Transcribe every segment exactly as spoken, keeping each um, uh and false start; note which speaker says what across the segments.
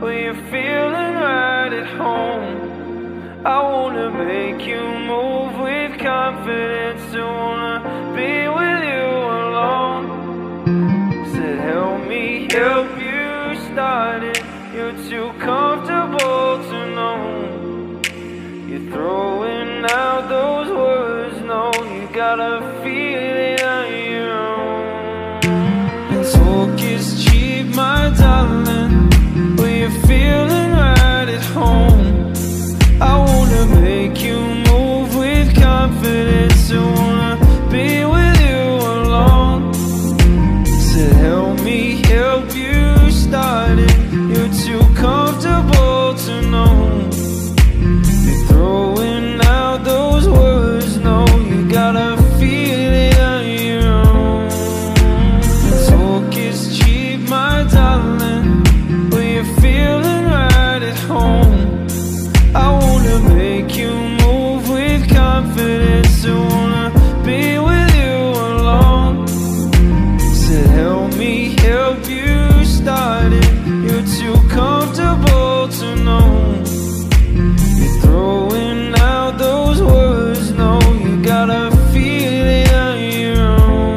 Speaker 1: when you're feeling right at home. I wanna make you move with confidence. I wanna be with you alone. Said help me help you start it. You're too comfortable to know. You're throwing out those words, no, you gotta feel it on your own. And talk is cheap, my darling, when you're feeling right at home. I wanna make you move with confidence. I wanna be with you alone. Said help me help you start it. You're too comfortable to know. You're throwing out those words, no, you gotta feel it on your own. Talk is cheap, my darling, when you're feeling right at home. I wanna make you move with confidence. I wanna be with you alone. Said help me help you start it. You're too comfortable to know. You're throwing out those words, no, you gotta feel it on your own.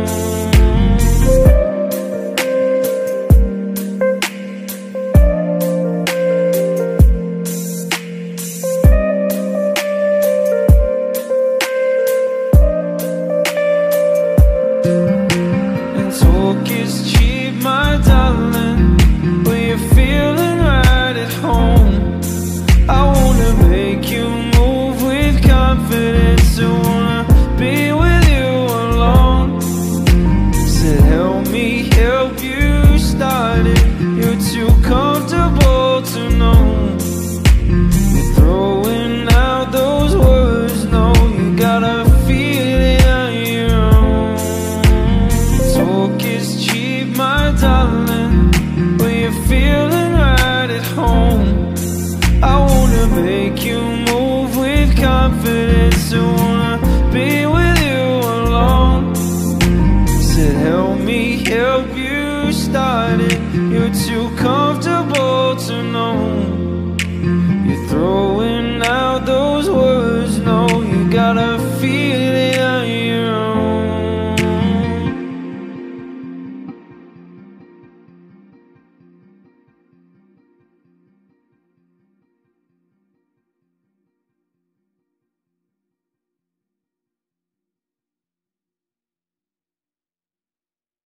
Speaker 1: And talk is cheap, my darling, when you're feeling right at home. I wanna make you move with confidence. I wanna be with you alone. Said help me help you start it. You're too comfortable to know. You're throwing out those words, no, you gotta feel it on your own. Talk is cheap, my darling, when you're feeling right at home. I wanna make you move with confidence. I wanna be with you alone. Said help me help you start it. You're too comfortable to know.